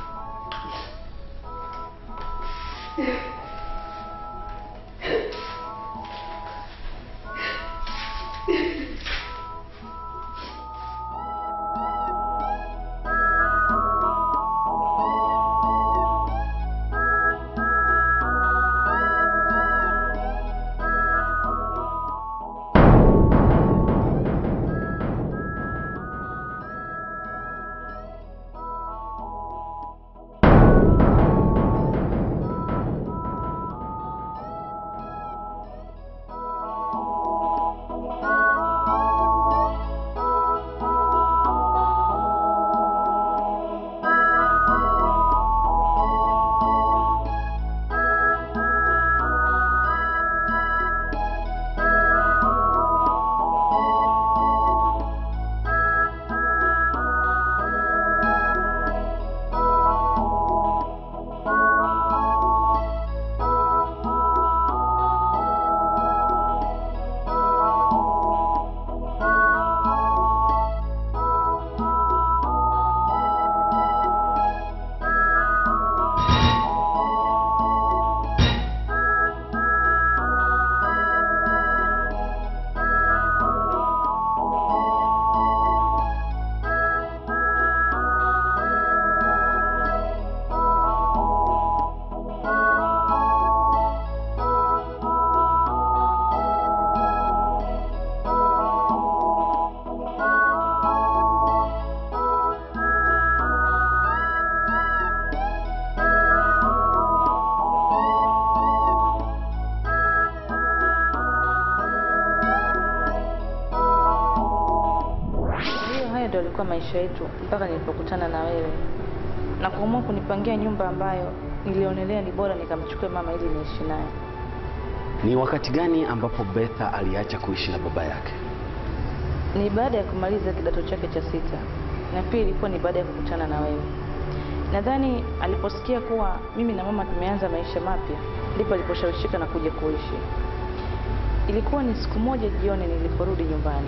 Kwa maisha yetu mpaka nilipokutana na wewe na kuamua kunipangia nyumba ambayo nilionelea ni bora nikamchukue mama ili niishi naye. Ni wakati gani ambapo Betha aliacha kuishi na baba yake? Ni baada ya kumaliza kidato chake cha sita, na pia ilikuwa ni baada ya kukutana na wewe. Nadhani aliposikia kuwa mimi na mama tumeanza maisha mapya ndipo aliposhawishika na kuja kuishi. Ilikuwa ni siku moja jioni niliporudi nyumbani.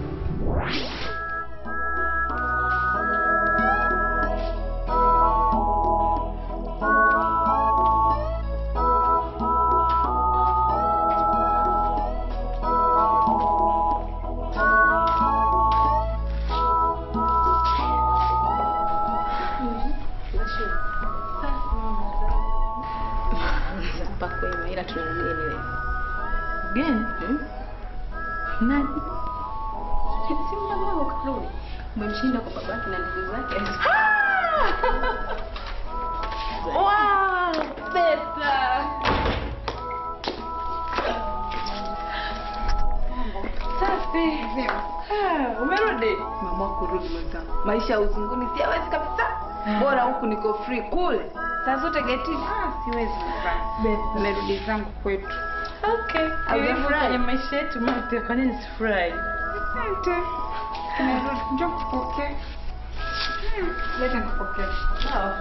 Gani? Hmm? Nani? Si mama wako Karoli. Umemshinda kwa baba yake na ndugu zake. Wow, Betha. Safi. Ah, umerudi? Mama wako rudi mwenzangu. Maisha ya uzunguni siwezi kabisa. Bora huku niko free kule. Saa zote getini. Ah, siwezi kabisa. Betha, nimerudi zangu kwetu. Okay. Haujafurahi maisha yetu mapya, kwa nini sifurahi? Asante. Nimerudi, njoo kupokea. Leta nikupokea. Sawa.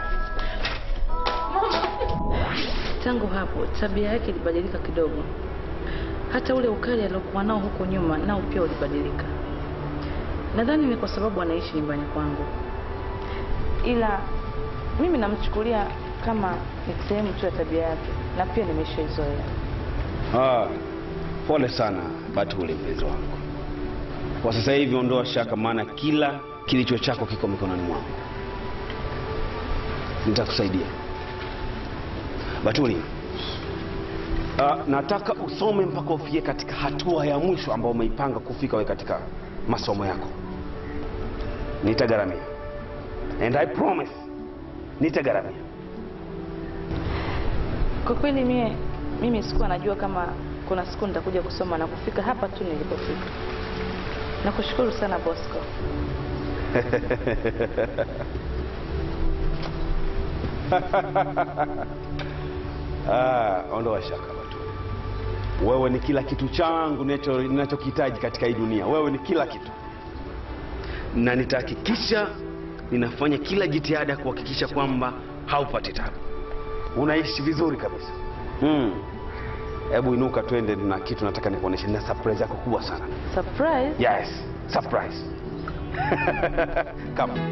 Tangu hapo tabia yake ilibadilika kidogo. Hata ule ukali aliokuwa nao huko nyuma nao pia ulibadilika. Nadhani ni kwa sababu anaishi nyumbani kwangu. Ila mimi namchukulia kama ni sehemu tu ya tabia yake na pia nimeshaizoea. Ah, pole sana Batuli mpenzi wangu. Kwa sasa hivi ondoa shaka, maana kila kilicho chako kiko mikononi mwangu. Nitakusaidia. Batuli, ah, nataka usome mpaka ufike katika hatua ya mwisho ambayo umeipanga kufika wewe katika masomo yako. Nitagharamia. And I promise, nitagharamia. Kwa kweli mie mimi sikuwa najua kama kuna siku nitakuja kusoma na kufika hapa tu nilipofika. Nakushukuru sana Bosco. Ah, ondoa shaka Batuli. Wewe ni kila kitu changu ninachokihitaji katika hii dunia. Wewe ni kila kitu. Na nitahakikisha ninafanya kila jitihada kuhakikisha kwamba haupati tabu. Unaishi vizuri kabisa. Mm. Hebu inuka twende, na kitu nataka nikuoneshe, na surprise yako kubwa sana. Surprise? Yes, surprise. Come.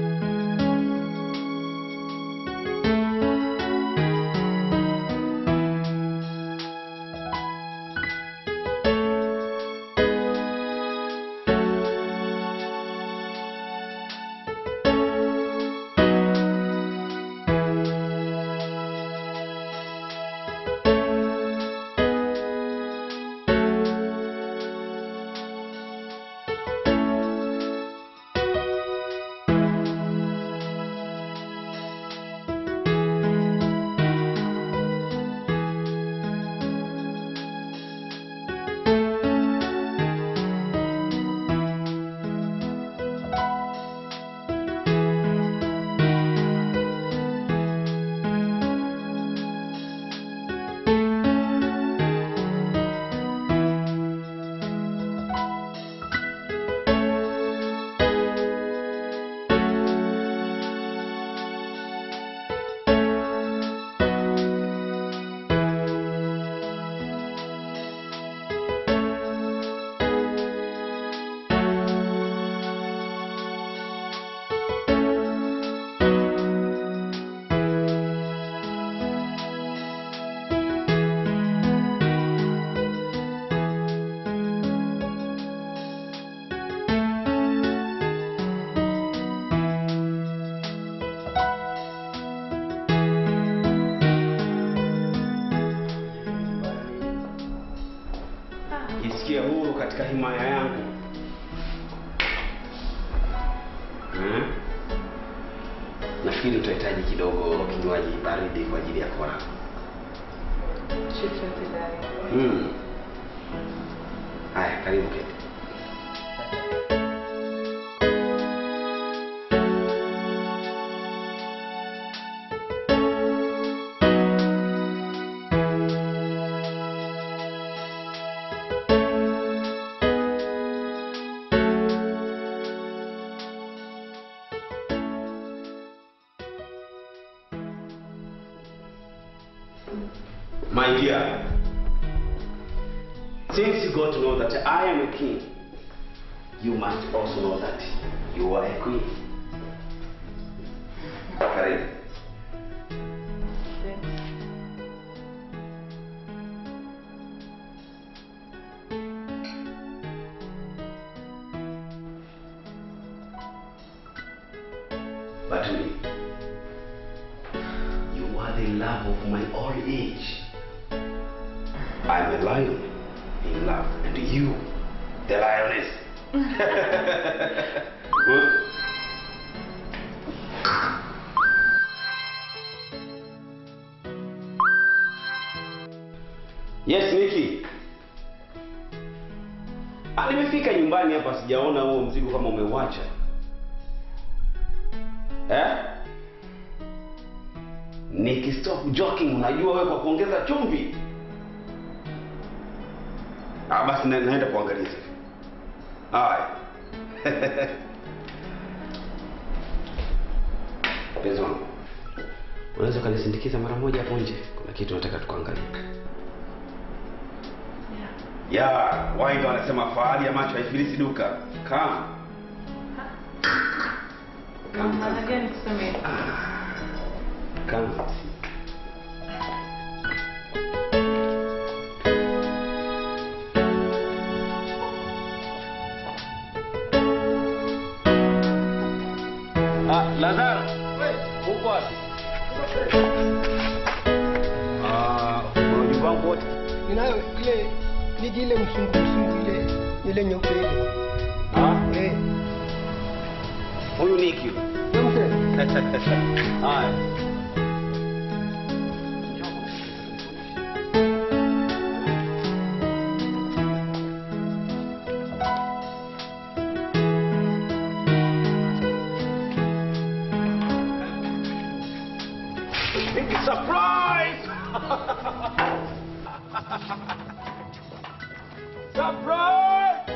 Jisikia huru katika himaya yangu. Hmm? Nafikiri utahitaji kidogo kinywaji baridi kwa ajili ya kora. Chochote dada. Hmm. Haya, karibu keti. My dear, since you got to know that I am a king, you must also know that you are a queen. Karibu. Batuli, you are the love of my old age. I'm a lion in love, and you, the lioness. Huh? Yes, Nikki. Ah, nimefika nyumbani hapa, sijaona huo mzigo kama umeuacha. Eh? Nikki, stop joking. Unajua wewe kwa kuongeza chumvi. Ah, basi na, naenda kuangalia sasa. Haya. Penzi wangu, unaweza kanisindikiza mara moja hapo nje? Kuna kitu nataka tukaangalie. Yeah. Ya, wainga wanasema fahari ya macho haifilisi duka. Kama. Kama gani kusema? Kama. Lazaro, uko wapi? Ah, unajua wangu wote. Ninayo ile niji ile msungu msungu ile ile nyeupe ile. Ah, eh. Huyu Niki. Haya. Surprise!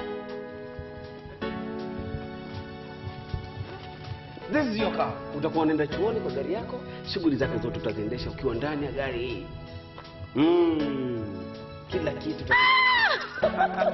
This is your car. Utakuwa unaenda chuoni kwa gari yako, shughuli zako zote utaziendesha ukiwa ndani ya gari hii. Mm. Kila kitu utakuwa.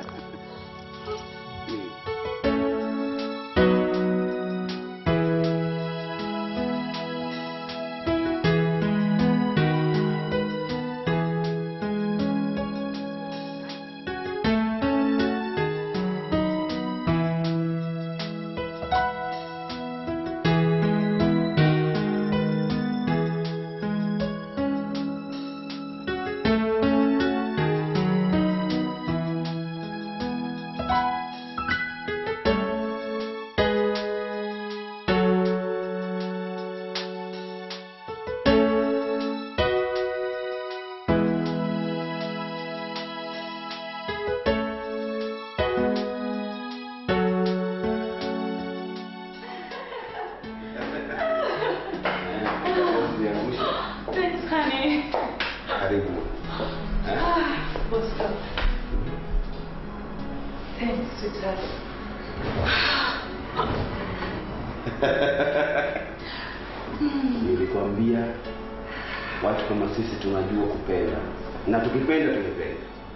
Nilikwambia watu kama sisi tunajua kupenda, na tukipenda tunapenda.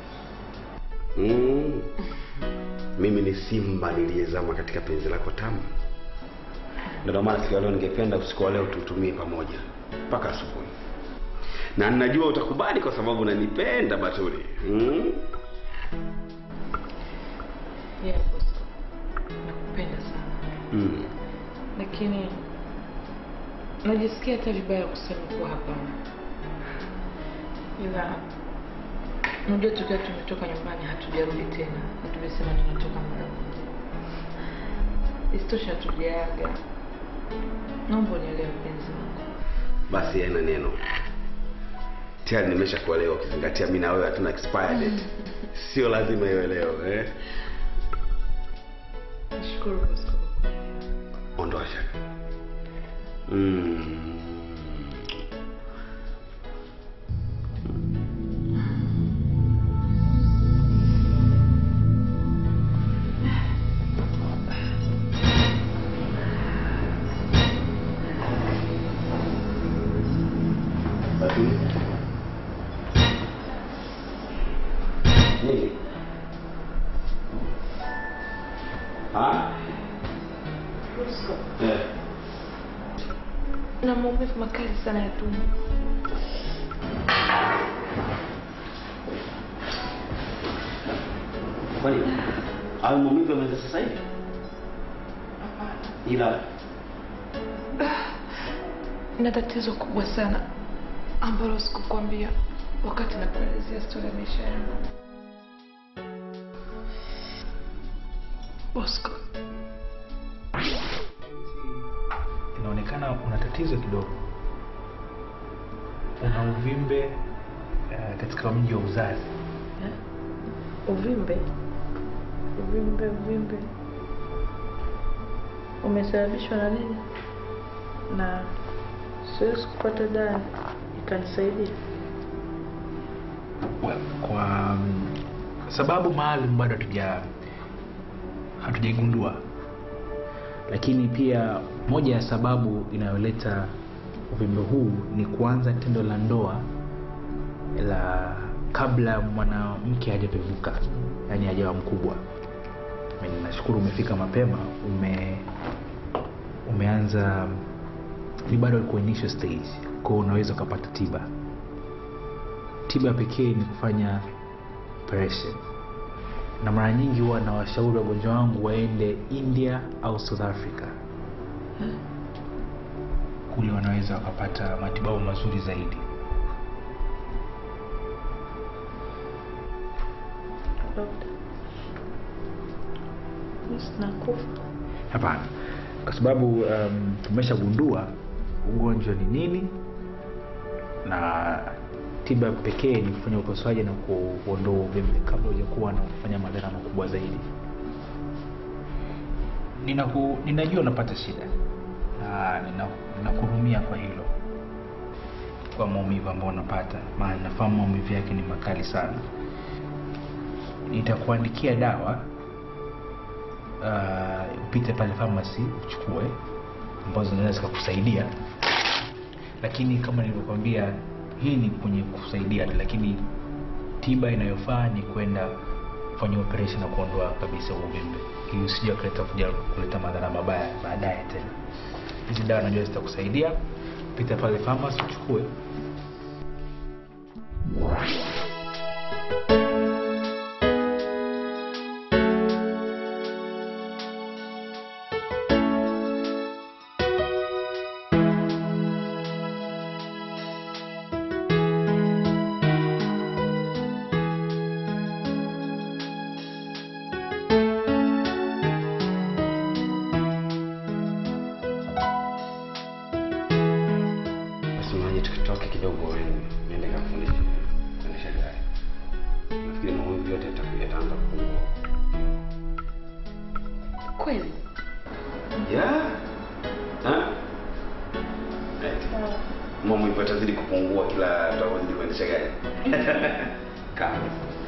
Mm. Mimi ni simba niliyezama katika penzi lako tamu. Ndio maana siku leo ningependa usiku wa leo tutumie pamoja mpaka asubuhi. Na ninajua utakubali kwa sababu unanipenda Batuli. Mm? Yeah, Bosco. Nakupenda sana. Mm. Lakini najisikia hata vibaya kusema kuwa hapana. Ila unajua tukiwa tumetoka nyumbani hatujarudi tena. Na tumesema tunatoka mara moja. Isitoshe hatujaaga. Naomba unielewe mpenzi wangu. Basi haina neno. Tayari nimeshakuelewa ukizingatia mimi na wewe hatuna expired date. Sio lazima iwe leo, eh? Nashukuru Bosco. Ondoa shaka. Mm. Batuli. Nini? Ah? Bosco. Eh. Na maumivu makali sana ya tumbo. Kwani au maumivu yameanza sasa hivi? Ila na tatizo kubwa sana ambalo sikukwambia wakati nakuelezea story ya maisha yangu. Bosco. Inaonekana una tatizo kidogo. Una uvimbe uh, katika mji wa uzazi. Eh? Uvimbe? Uvimbe, uvimbe. Umesababishwa na nini? Na siwezi kupata dawa ikanisaidia. Well, kwa um, sababu maalum bado hatuja hatujaigundua. Lakini pia moja ya sababu inayoleta uvimbe huu ni kuanza tendo la ndoa la kabla mwanamke hajapevuka, yani hajawa mkubwa. Mimi nashukuru umefika mapema, ume umeanza ni bado uko initial stage, kwa unaweza kupata tiba. Tiba pekee ni kufanya operation. Na mara nyingi huwa na washauri wagonjwa wangu waende India au South Africa. Hmm. Kule wanaweza wakapata matibabu mazuri zaidi. Dokta. Nisinakufa. Hapana. Kwa sababu um, tumeshagundua ugonjwa ni nini, na tiba pekee ni kufanya upasuaji na kuondoa uvimbe kabla hujakuwa na kufanya madhara makubwa zaidi. Ninaku, ninajua unapata shida na ninakuhurumia kwa hilo, kwa maumivu ambayo unapata, maana nafahamu maumivu yake ni makali sana. nitakuandikia dawa uh, upite pale pharmacy uchukue ambazo zinaweza kukusaidia, lakini kama nilivyokuambia hii ni kwenye kusaidia, lakini tiba inayofaa ni kwenda kufanya operation na kuondoa kabisa uvimbe ili usije kuleta kuja kuleta madhara mabaya baadaye tena. Hizi dawa najua zitakusaidia, pita pale pharmacy uchukue. Tukitoke kidogo niende kafundisha kuendesha gari. Nafikiri mambo yote yataanza kupungua. Kweli? Yeah. Ha? Mambo ipo yatazidi kupungua kila tutazidi kuendesha gari. Kama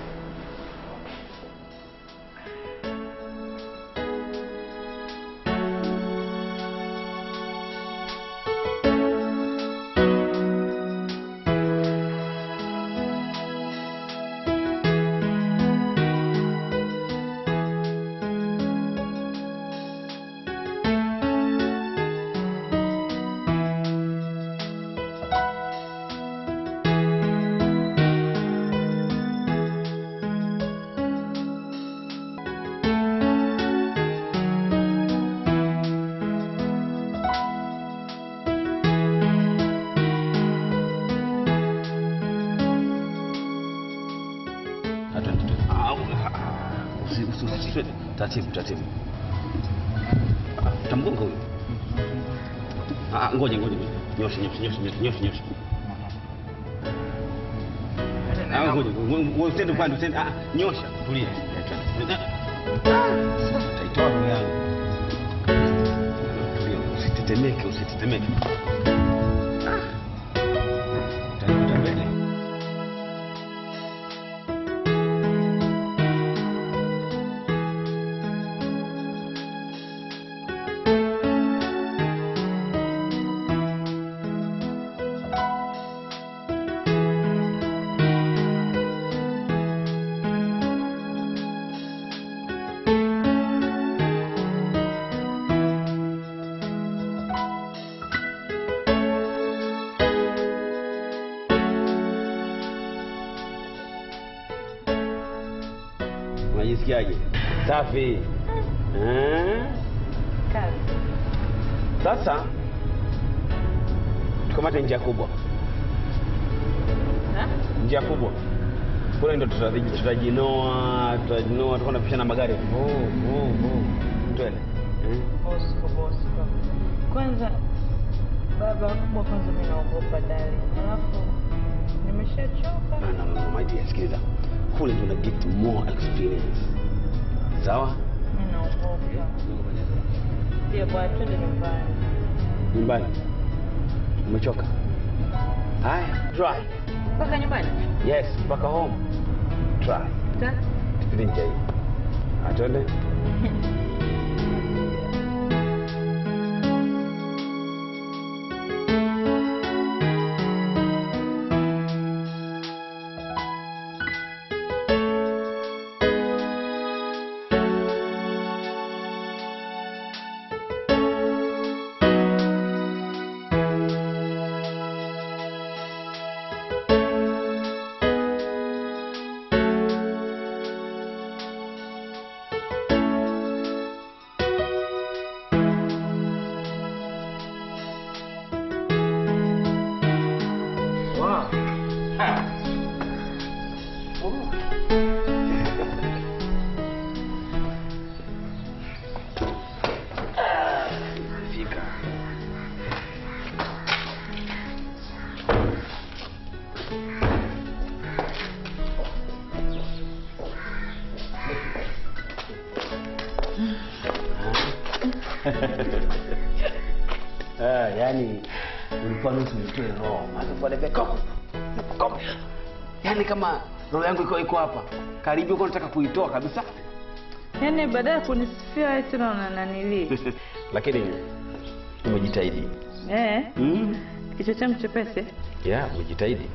taratibu taratibu. Tamgonga huyo. Ah, ngoja ngoja. Nyosha nyosha nyosha nyosha nyosha. Ah, ngoja. Wewe usende upande usende. Ah, nyosha, tulia. Sasa taitoa roho yangu. Tulia, usitetemeke, usitetemeke. Ah. Taitoa mbele. Unajisikiaje? Safi. Eh? Kazi. Sasa tukamata njia kubwa. Ha? Njia kubwa. Kule ndo tutajinoa, tutajinoa, tutajinoa, tuko napishana magari. Oh, oh, oh. Twende. Eh? Bosko, bosko. Kwanza baba kubwa, kwanza mimi naogopa dali. Alafu nimeshachoka. No, no, no, my dear, sikiliza. Kule ndo na get more experience. Sawa? Mimi naogopa. Ndio bwana, twende nyumbani. Nyumbani? Umechoka? Haya, try. Mpaka nyumbani? Yes, mpaka home. Try. Ta? Tupite njia hii. Atende. Ah, yani ulikuwa nusu mtoe roho. Alafu pale kwa kop. Kop. Yaani kama roho yangu iko iko hapa. Karibu uko nataka kuitoa kabisa. Yaani baada ya kunisifia wewe tena unananili. Lakini umejitahidi. Eh? Mm. Kichwa changu chepesi. Yeah, umejitahidi.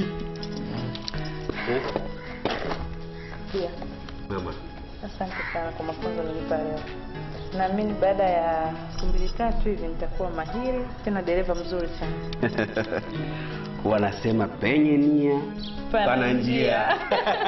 Eh? Pia. Mama. Asante sana kwa mafunzo nilipa leo. Naamini baada ya siku mbili tatu hivi nitakuwa mahiri tena dereva mzuri sana. Wanasema penye nia pana njia.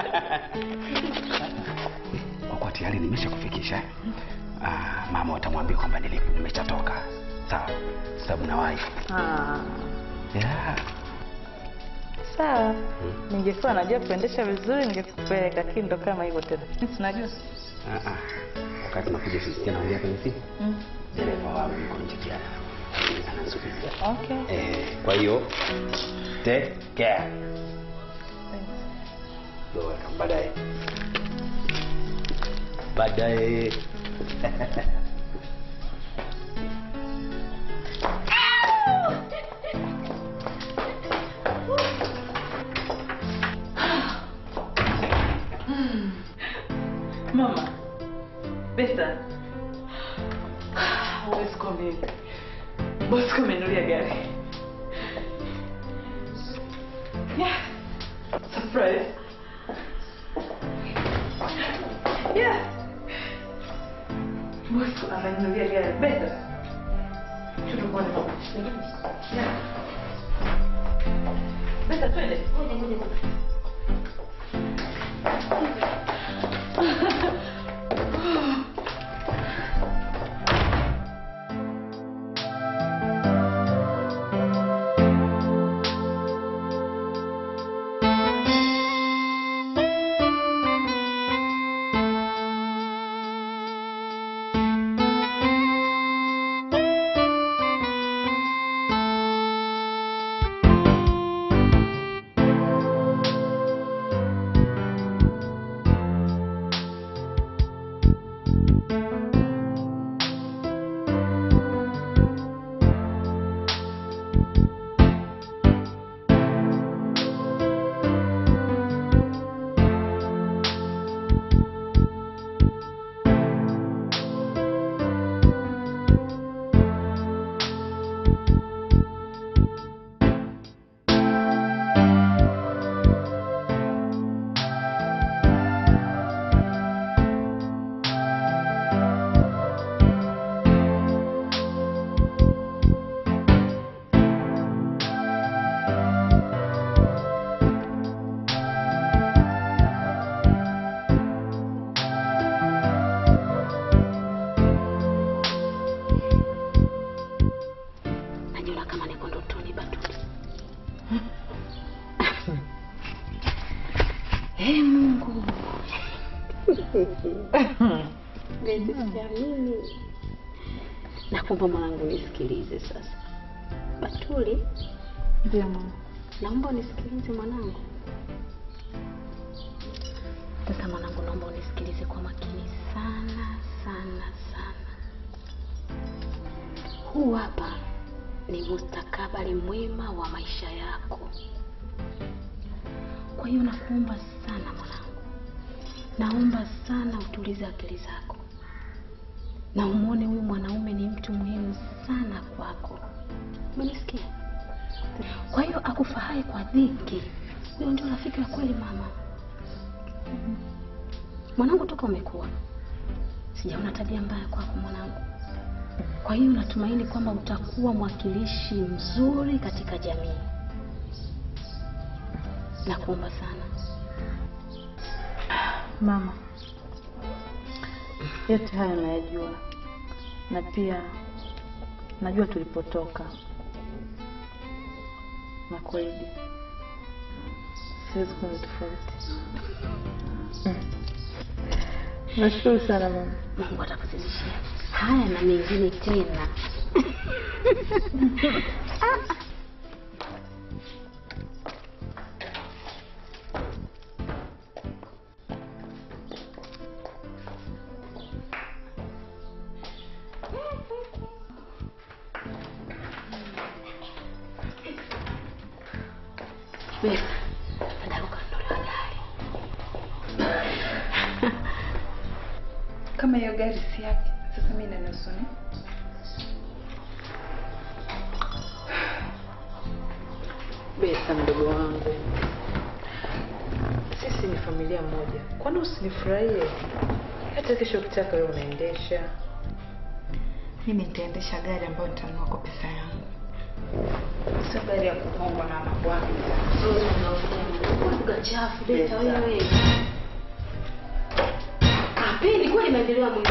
Kwa tayari nimeshakufikisha. Ah, mama watamwambia kwamba nilipo nimeshatoka. Sawa. Sababu nawahi. Ah. Yeah. Sawa. Hmm. Ningekuwa najua kuendesha vizuri ningekupeleka, lakini ndo kama hivyo tena. Sisi najua. Ah ah. Wakati nakuja sisi tena ongea kwenye simu. Mm. Dereva wangu yuko nje jana. Anasubiria. Okay. Eh, kwa hiyo take care. Doa baadaye. Baadaye. Mama. Besta. Always come in. Boss kamenulia gari. Yeah. Surprise. Yeah. Boss amenulia gari. Besta. Chutu kwa mama. Yeah. Besta twende. Ngoja ngoja ngoja. Hey Mungu. Bezi siamini. Naomba mwanangu nisikilize sasa. Batuli. Ndio mama. Naomba unisikilize mwanangu. Sasa mwanangu, naomba unisikilize kwa makini sana sana sana. Huu hapa ni mustakabali mwema wa maisha yako. Kwa hiyo nakuomba sana mwanangu. Naomba sana utulize akili zako. Na umuone huyu mwanaume ni mtu muhimu sana kwako. Umenisikia? Kwa hiyo akufahai kwa dhiki. Huyo ndio rafiki wa kweli mama. Mwanangu, toka umekuwa sijaona tabia mbaya kwako mwanangu. Kwa hiyo natumaini kwamba utakuwa mwakilishi mzuri katika jamii. Nakuomba sana mama. Yote haya nayajua, na pia najua tulipotoka, na kweli siwezi kuwa tofauti. Nashukuru sana mama. Mungu atakuzidishia haya na mengine tena. Besa, nataka kununua gari. Kama hiyo gari si yake, sasa mimi na nusu ni. Besa mdogo wangu, sisi ni familia moja, kwani usinifurahie? Hata kesho ukitaka wewe unaendesha. Mimi nitaendesha gari ambayo nitanunua kwa pesa yangu, sio gari ya kupongwa na mabwana. Wewe unaongea lugha chafu Besa wewe. Kapendi kweli maendeleo mwingi.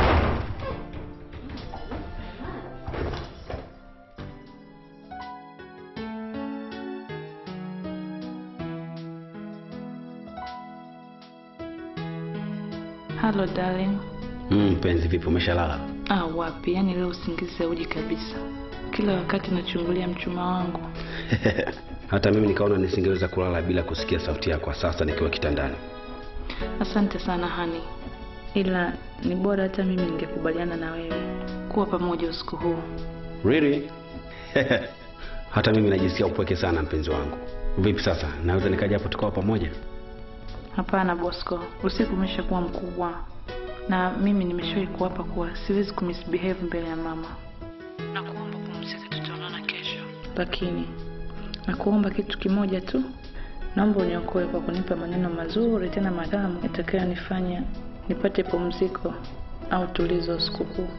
Hello darling. Mm, penzi vipi, umeshalala? Ah, wapi? Yaani leo usingizi hauji kabisa. Kila wakati nachungulia mchuma wangu. Hata mimi nikaona nisingeweza kulala bila kusikia sauti yako sasa nikiwa kitandani. Asante sana hani. Ila ni bora hata mimi ningekubaliana na wewe kuwa pamoja usiku huu. Really? Hata mimi najisikia upweke sana mpenzi wangu. Vipi sasa? Naweza nikaja hapo tukao pamoja? Hapana Bosco, usiku umeshakuwa mkubwa. Na mimi nimeshawahi kuapa kuwa siwezi kumisbehave mbele ya mama. Nakuomba pumzika, tutaonana kesho. Lakini nakuomba kitu kimoja tu. Naomba uniokoe kwa kunipa maneno mazuri tena matamu yatakayonifanya nipate pumziko au tulizo usiku huu.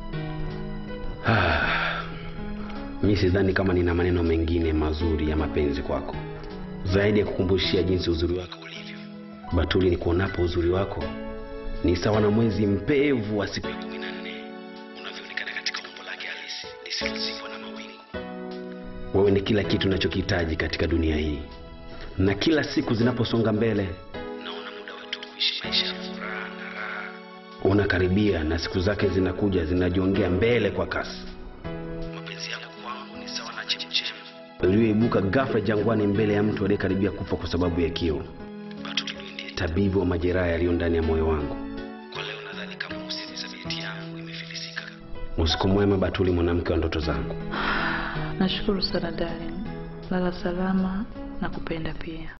Mimi sidhani kama nina maneno mengine mazuri ya mapenzi kwako zaidi ya kukumbushia jinsi uzuri wako ulivyo. Batuli, ni kuonapo uzuri wako ni sawa na mwezi mpevu wa siku ya kumi na nne unavyoonekana katika umbo lake halisi lisilozikwa na mawingu. Wewe ni kila kitu ninachokihitaji katika dunia hii, na kila siku zinaposonga mbele naona muda wetu kuishi maisha ya furaha na raha unakaribia, na siku zake zinakuja zinajiongea mbele kwa kasi. Mapenzi yako kwangu ni sawa na chemchem iliyoibuka ghafla jangwani mbele ya mtu aliyekaribia kufa kwa sababu ya kiu. Batuli ndiye tabibu wa majeraha yaliyo ndani ya moyo wangu. Kwa leo nadhani kama usisabiti yangu imefilisika. Usiku mwema Batuli, mwanamke wa ndoto zangu. Nashukuru sana darling. Lala salama na kupenda pia.